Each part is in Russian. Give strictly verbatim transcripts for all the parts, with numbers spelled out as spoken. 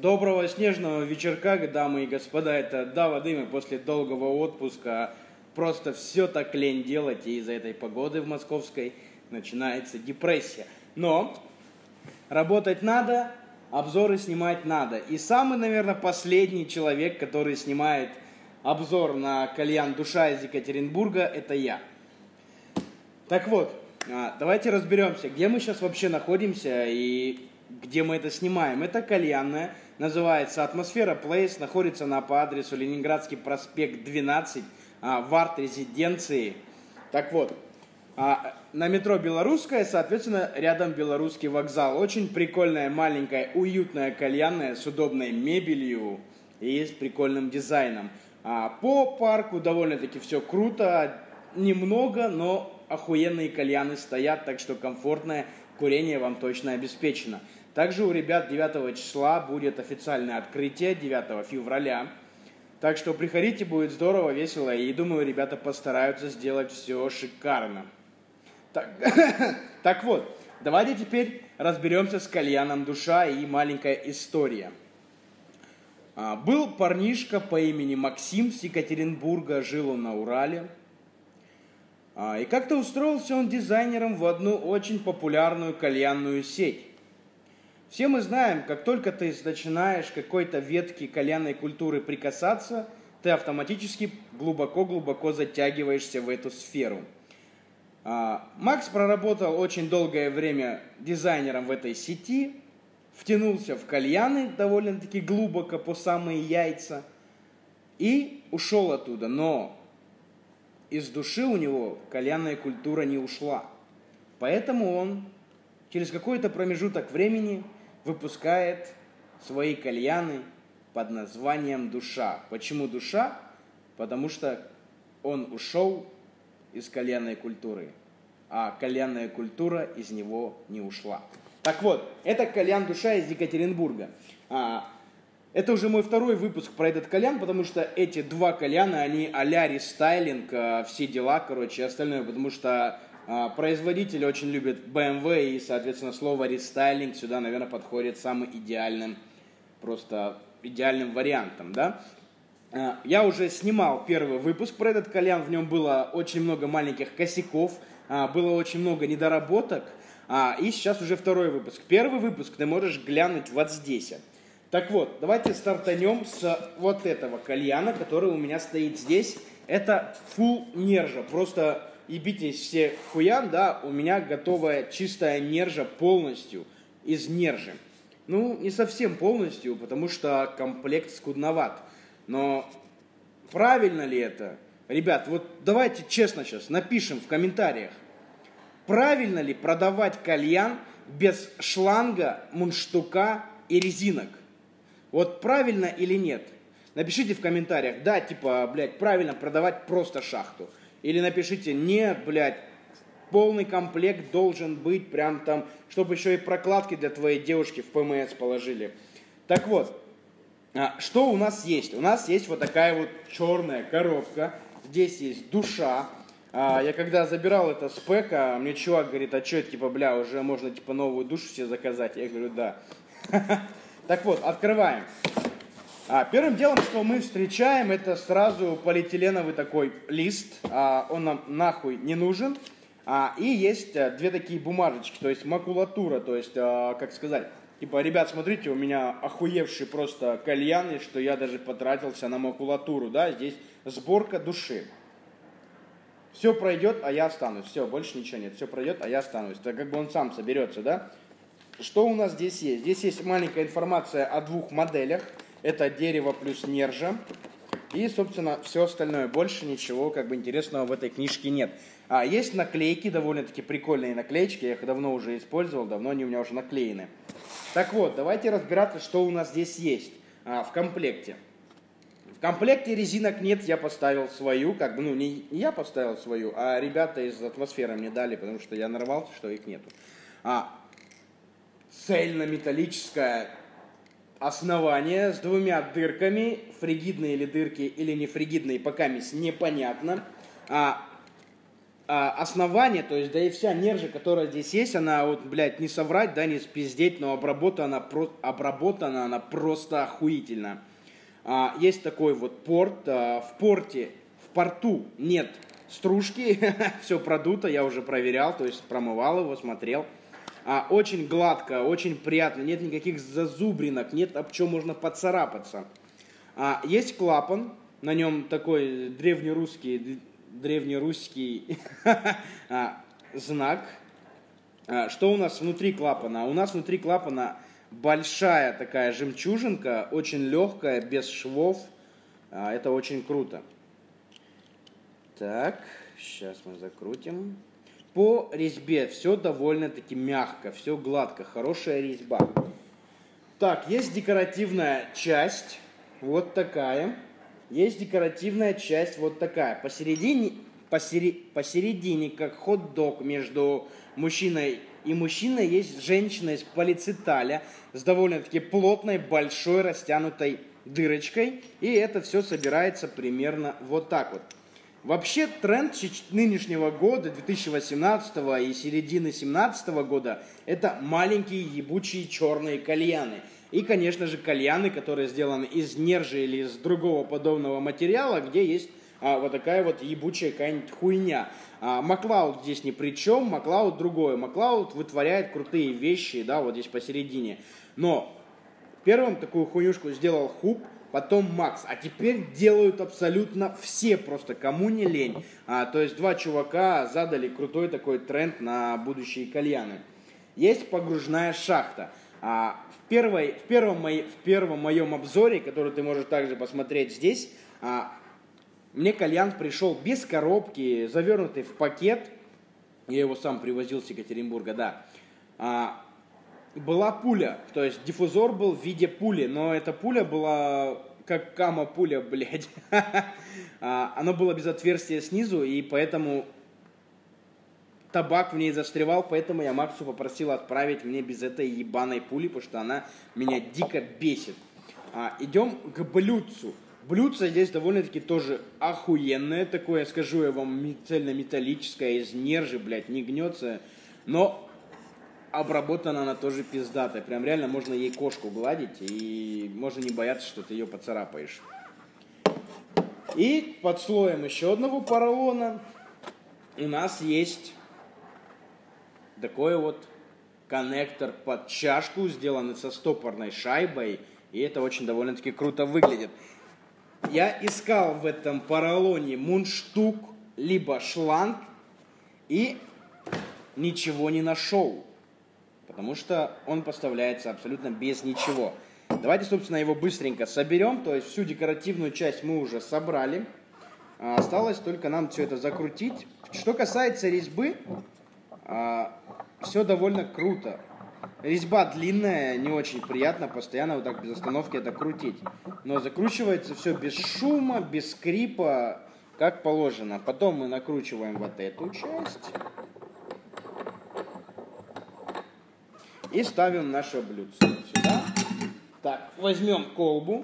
Доброго снежного вечерка, дамы и господа, это Дава Дымы после долгого отпуска. Просто все так лень делать, и из-за этой погоды в московской начинается депрессия. Но работать надо, обзоры снимать надо. И самый, наверное, последний человек, который снимает обзор на кальян «Душа» из Екатеринбурга, это я. Так вот, давайте разберемся, где мы сейчас вообще находимся и где мы это снимаем. Это кальянная, называется «Атмосфера Плейс», находится она по адресу Ленинградский проспект двенадцать, в арт-резиденции. Так вот, на метро Белорусская, соответственно, рядом Белорусский вокзал. Очень прикольная, маленькая, уютная кальянная с удобной мебелью и с прикольным дизайном. По парку довольно-таки все круто, немного, но охуенные кальяны стоят, так что комфортное курение вам точно обеспечено. Также у ребят девятого числа будет официальное открытие, девятого февраля. Так что приходите, будет здорово, весело, и думаю, ребята постараются сделать все шикарно. Так, так вот, давайте теперь разберемся с кальяном «Душа» и маленькая история. Был парнишка по имени Максим с Екатеринбурга, жил он на Урале. И как-то устроился он дизайнером в одну очень популярную кальянную сеть. Все мы знаем, как только ты начинаешь к какой-то ветке кальянной культуры прикасаться, ты автоматически глубоко-глубоко затягиваешься в эту сферу. Макс проработал очень долгое время дизайнером в этой сети, втянулся в кальяны довольно-таки глубоко по самые яйца и ушел оттуда. Но из души у него кальянная культура не ушла. Поэтому он через какой-то промежуток времени выпускает свои кальяны под названием «Душа». Почему «Душа»? Потому что он ушел из кальянной культуры, а кальянная культура из него не ушла. Так вот, это кальян «Душа» из Екатеринбурга. Это уже мой второй выпуск про этот кальян, потому что эти два кальяна, они а-ля рестайлинг, все дела, короче, и остальное, потому что а, производитель очень любит бэ эм вэ, и, соответственно, слово рестайлинг сюда, наверное, подходит самым идеальным, просто идеальным вариантом, да. А, я уже снимал первый выпуск про этот кальян, в нем было очень много маленьких косяков, а, было очень много недоработок, а, и сейчас уже второй выпуск. Первый выпуск ты можешь глянуть вот здесь. Так вот, давайте стартанем с вот этого кальяна, который у меня стоит здесь. Это full нержа, просто ебитесь все хуям, да, у меня готовая чистая нержа полностью из нержи. Ну, не совсем полностью, потому что комплект скудноват. Но правильно ли это? Ребят, вот давайте честно сейчас напишем в комментариях. Правильно ли продавать кальян без шланга, мундштука и резинок? Вот правильно или нет? Напишите в комментариях, да, типа, блядь, правильно продавать просто шахту. Или напишите, нет, блядь, полный комплект должен быть прям там, чтобы еще и прокладки для твоей девушки в пэ эм эс положили. Так вот, что у нас есть? У нас есть вот такая вот черная коробка. Здесь есть «Душа». Я когда забирал это с пэка, мне чувак говорит, а что, типа, бля, уже можно, типа, новую душу себе заказать? Я говорю, да. Так вот, открываем. А, первым делом, что мы встречаем, это сразу полиэтиленовый такой лист. А, он нам нахуй не нужен. А, и есть а, две такие бумажечки, то есть макулатура. То есть, а, как сказать, типа, ребят, смотрите, у меня охуевший просто кальян, и что я даже потратился на макулатуру. Да? Здесь сборка души. Все пройдет, а я останусь. Все, больше ничего нет. Все пройдет, а я останусь. Так как бы он сам соберется, да? Что у нас здесь есть? Здесь есть маленькая информация о двух моделях. Это дерево плюс нержа. И, собственно, все остальное. Больше ничего как бы интересного в этой книжке нет. А, есть наклейки, довольно-таки прикольные наклеечки. Я их давно уже использовал, давно они у меня уже наклеены. Так вот, давайте разбираться, что у нас здесь есть а, в комплекте. В комплекте резинок нет, я поставил свою. Как бы, ну, не я поставил свою, а ребята из «Атмосферы» мне дали, потому что я нарвался, что их нету. А, цельнометаллическое основание с двумя дырками, фригидные ли дырки или не фригидные, пока непонятно. А, а, основание, то есть, да и вся нержа, которая здесь есть, она вот, блядь, не соврать, да, не спиздеть, но обработана, про, обработана она просто охуительно. А, есть такой вот порт, а, в порте, в порту нет стружки, все продуто, я уже проверял, то есть промывал его, смотрел. А, очень гладко, очень приятно, нет никаких зазубринок, нет об чем можно поцарапаться. А, есть клапан, на нем такой древнерусский, древнерусский знак. А, что у нас внутри клапана? У нас внутри клапана большая такая жемчужинка, очень легкая, без швов. А, это очень круто. Так, сейчас мы закрутим. По резьбе все довольно-таки мягко, все гладко, хорошая резьба. Так, есть декоративная часть, вот такая. Есть декоративная часть, вот такая. Посередине, посере, посередине, как хот-дог между мужчиной и мужчиной, есть женщина из полициталя с довольно-таки плотной, большой, растянутой дырочкой. И это все собирается примерно вот так вот. Вообще тренд нынешнего года, две тысячи восемнадцатого и середины две тысячи семнадцатого года, это маленькие ебучие черные кальяны. И, конечно же, кальяны, которые сделаны из нержи или из другого подобного материала, где есть а, вот такая вот ебучая какая-нибудь хуйня. А, Маклауд здесь ни при чем, Маклауд другое. Маклауд вытворяет крутые вещи, да, вот здесь посередине. Но первым такую хуйнюшку сделал Хуб, потом Макс, а теперь делают абсолютно все, просто кому не лень. А, то есть два чувака задали крутой такой тренд на будущие кальяны. Есть погружная шахта. А, в, первой, в, первом мои, в первом моем обзоре, который ты можешь также посмотреть здесь, а, мне кальян пришел без коробки, завернутый в пакет. Я его сам привозил с Екатеринбурга, да. А, была пуля, то есть диффузор был в виде пули, но эта пуля была как кама-пуля, блядь. Она была без отверстия снизу, и поэтому табак в ней застревал, поэтому я Максу попросил отправить мне без этой ебаной пули, потому что она меня дико бесит. Идем к блюдцу. Блюдце здесь довольно-таки тоже охуенное такое, скажу я вам, цельнометаллическое, из нержи, блядь, не гнется, но обработана она тоже пиздатая. Прям реально можно ей кошку гладить, и можно не бояться, что ты ее поцарапаешь. И под слоем еще одного поролона у нас есть такой вот коннектор под чашку, сделанный со стопорной шайбой, и это очень довольно-таки круто выглядит. Я искал в этом поролоне мундштук, либо шланг, и ничего не нашел. Потому что он поставляется абсолютно без ничего. Давайте, собственно, его быстренько соберем. То есть всю декоративную часть мы уже собрали. Осталось только нам все это закрутить. Что касается резьбы, все довольно круто. Резьба длинная, не очень приятно постоянно вот так без остановки это крутить. Но закручивается все без шума, без скрипа, как положено. Потом мы накручиваем вот эту часть. И ставим наше блюдце сюда. Так, возьмем колбу.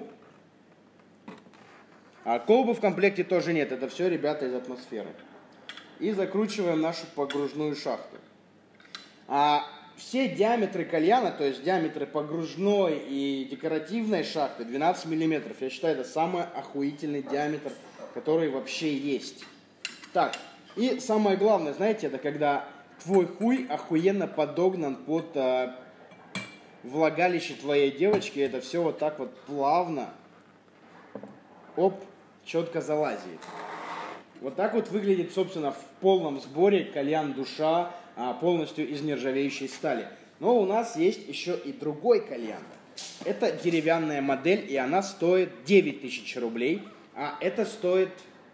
А колбы в комплекте тоже нет. Это все, ребята, из атмосферы. И закручиваем нашу погружную шахту. А все диаметры кальяна, то есть диаметры погружной и декоративной шахты двенадцать миллиметров. Я считаю, это самый охуительный диаметр, который вообще есть. Так, и самое главное, знаете, это когда твой хуй охуенно подогнан под а, влагалище твоей девочки. Это все вот так вот плавно, оп, четко залазит. Вот так вот выглядит, собственно, в полном сборе кальян душа, а, полностью из нержавеющей стали. Но у нас есть еще и другой кальян. Это деревянная модель, и она стоит девять тысяч рублей, а это стоит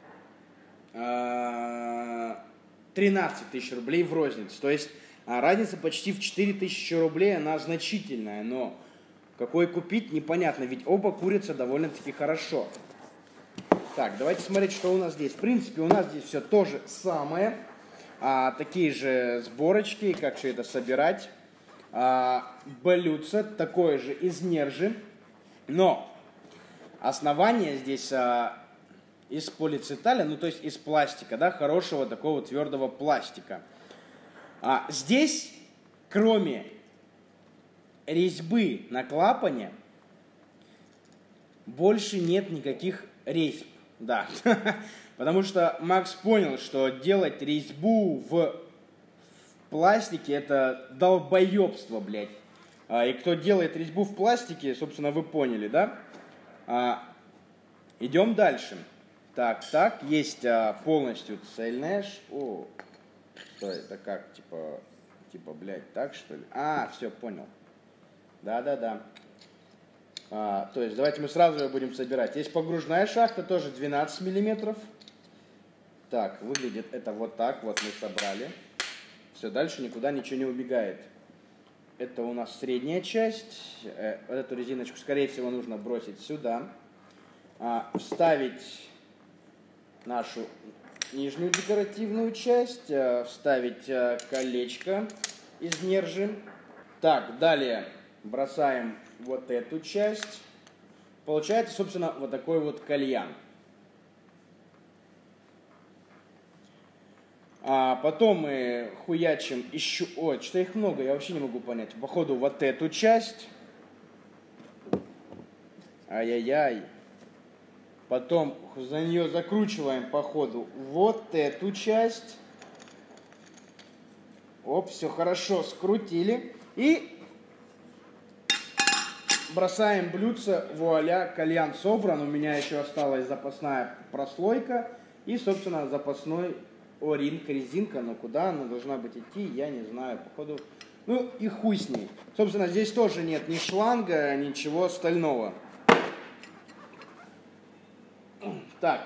э, тринадцать тысяч рублей в розницу. То есть а, разница почти в четыре тысячи рублей, она значительная, но какой купить, непонятно, ведь оба курятся довольно-таки хорошо. Так, давайте смотреть, что у нас здесь. В принципе, у нас здесь все то же самое. А, такие же сборочки, как все это собирать. А, блюдце такое же из нержи. Но основание здесь а, из полицеталя, ну то есть из пластика, да, хорошего такого твердого пластика. А здесь, кроме резьбы на клапане, больше нет никаких резьб, да. Потому что Макс понял, что делать резьбу в пластике — это долбоебство, блядь. А, и кто делает резьбу в пластике, собственно, вы поняли, да? А, идем дальше. Так, так, есть а, полностью цельная... О, что это как, типа, типа, блядь, так, что ли? А, все, понял. Да-да-да. А, то есть, давайте мы сразу ее будем собирать. Есть погружная шахта, тоже двенадцать миллиметров. Так, выглядит это вот так, вот мы собрали. Все, дальше никуда ничего не убегает. Это у нас средняя часть. Э, вот эту резиночку, скорее всего, нужно бросить сюда. А, вставить нашу нижнюю декоративную часть. А, вставить а, колечко из нержи. Так, далее бросаем вот эту часть. Получается, собственно, вот такой вот кальян. А потом мы хуячим еще... Ой, что их много, я вообще не могу понять. Походу, вот эту часть. Ай-яй-яй. Потом за нее закручиваем, походу, вот эту часть. Оп, все хорошо, скрутили. И бросаем блюдце. Вуаля, кальян собран. У меня еще осталась запасная прослойка. И, собственно, запасной... О-ринг, резинка, но куда она должна быть идти, я не знаю, походу. Ну и хуй с ней. Собственно, здесь тоже нет ни шланга, ничего остального. Так.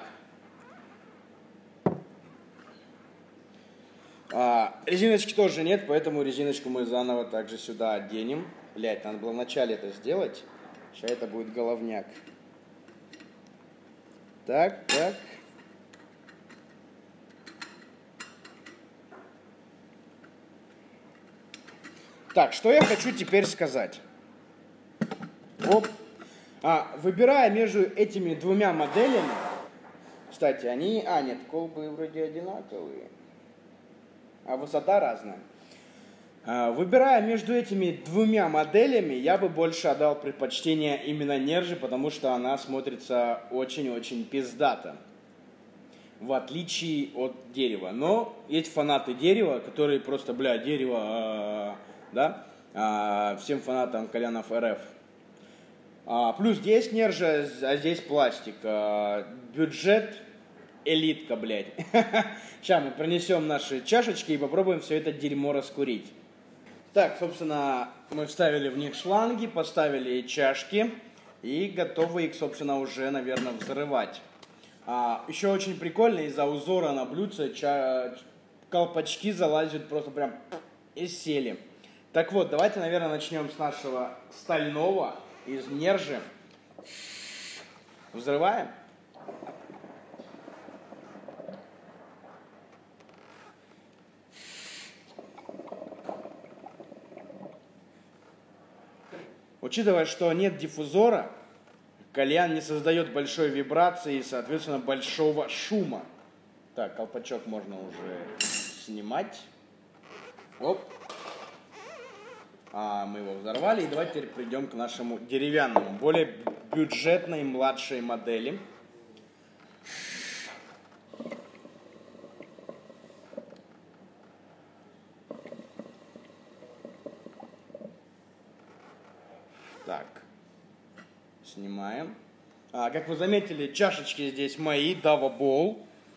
А, резиночки тоже нет, поэтому резиночку мы заново также сюда оденем. Блять, надо было вначале это сделать. Сейчас это будет головняк. Так, так. Так, что я хочу теперь сказать. Оп. А, выбирая между этими двумя моделями, кстати, они... А, нет, колбы вроде одинаковые, а высота разная. А, выбирая между этими двумя моделями, я бы больше отдал предпочтение именно нержи, потому что она смотрится очень-очень пиздато. В отличие от дерева. Но есть фанаты дерева, которые просто, бля, дерево... А, да, а, всем фанатам кальянов РФ. А, плюс здесь нержа, а здесь пластик. А, бюджет элитка, блядь. Сейчас мы принесем наши чашечки и попробуем все это дерьмо раскурить. Так, собственно, мы вставили в них шланги, поставили чашки и готовы их, собственно, уже, наверное, взрывать. А, еще очень прикольно, из-за узора на блюдце ча- колпачки залазят просто прям и сели. Так вот, давайте, наверное, начнем с нашего стального из нержи. Взрываем. Учитывая, что нет диффузора, кальян не создает большой вибрации и, соответственно, большого шума. Так, колпачок можно уже снимать. Оп. А, мы его взорвали. И давайте теперь придем к нашему деревянному, более бюджетной младшей модели. Так, снимаем. А, как вы заметили, чашечки здесь мои, Dava Bowl.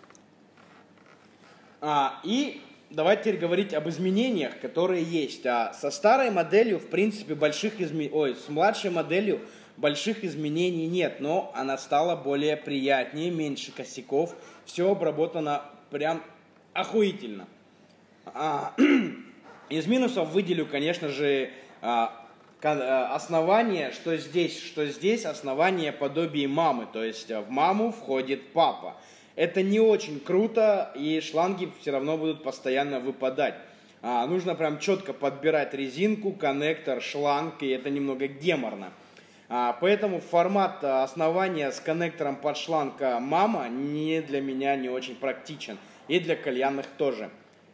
А, и давайте теперь говорить об изменениях, которые есть. А со старой моделью, в принципе, больших изменений... Ой, с младшей моделью больших изменений нет, но она стала более приятнее, меньше косяков. Все обработано прям охуительно. А, из минусов выделю, конечно же, основание, что здесь, что здесь основание подобие мамы. То есть в маму входит папа. Это не очень круто, и шланги все равно будут постоянно выпадать. А, нужно прям четко подбирать резинку, коннектор, шланг, и это немного геморно. А, поэтому формат основания с коннектором под шланг мама не для меня не очень практичен. И для кальянных тоже.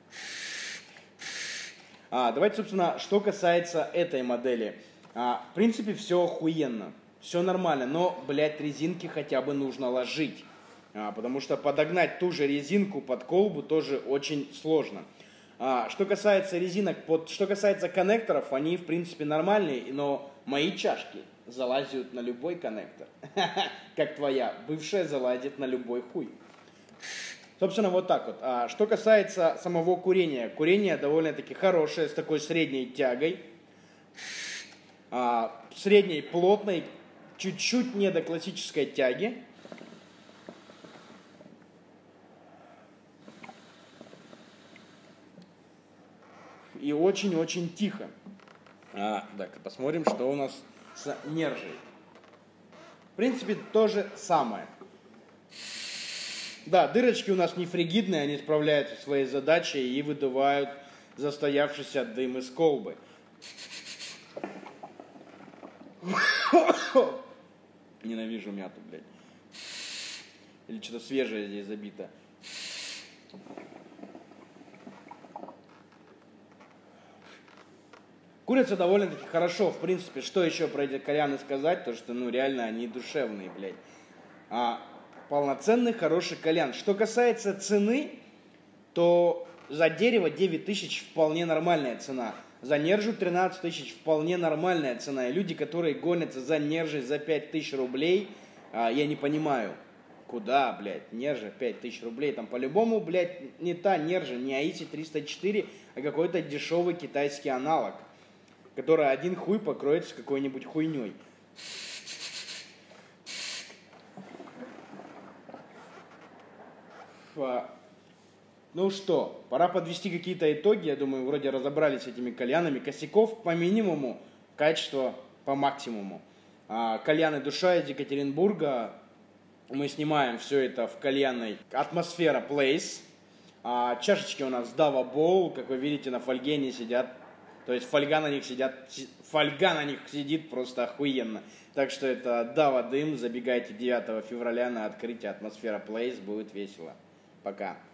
А, давайте, собственно, что касается этой модели. А, в принципе, все охуенно. Все нормально, но, блядь, резинки хотя бы нужно ложить. А, потому что подогнать ту же резинку под колбу тоже очень сложно. А, что касается резинок, под, что касается коннекторов, они, в принципе, нормальные, но мои чашки залазят на любой коннектор. Как твоя бывшая залазит на любой хуй. Собственно, вот так вот. А что касается самого курения. Курение довольно-таки хорошее, с такой средней тягой. А, средней плотной, чуть-чуть не до классической тяги. И очень-очень тихо. А, так, посмотрим, что у нас с нержей. В принципе, то же самое. Да, дырочки у нас не фригидные, они справляются со своей задачей и выдувают застоявшийся дым из колбы. Ненавижу мяту, блядь. Или что-то свежее здесь забито. Курятся довольно-таки хорошо, в принципе. Что еще про эти кальяны сказать? То, что, ну, реально они душевные, блядь. А, полноценный хороший кальян. Что касается цены, то за дерево девять тысяч вполне нормальная цена. За нержу тринадцать тысяч вполне нормальная цена. И люди, которые гонятся за нержей за пять тысяч рублей, а, я не понимаю. Куда, блядь, нержа пять тысяч рублей? Там по-любому, блядь, не та нержа, не Аиси триста четыре, а какой-то дешевый китайский аналог, который один хуй покроется какой-нибудь хуйней. Ну что, пора подвести какие-то итоги. Я думаю, вроде разобрались с этими кальянами. Косяков по минимуму, качество по максимуму. Кальяны душа из Екатеринбурга. Мы снимаем все это в кальянной Атмосфера Place. Чашечки у нас Dava Bowl. Как вы видите, на фольге они сидят. То есть фольга на них сидят, фольга на них сидит просто охуенно. Так что это Dava Дым. Забегайте девятого февраля на открытие Атмосфера Place. Будет весело. Пока.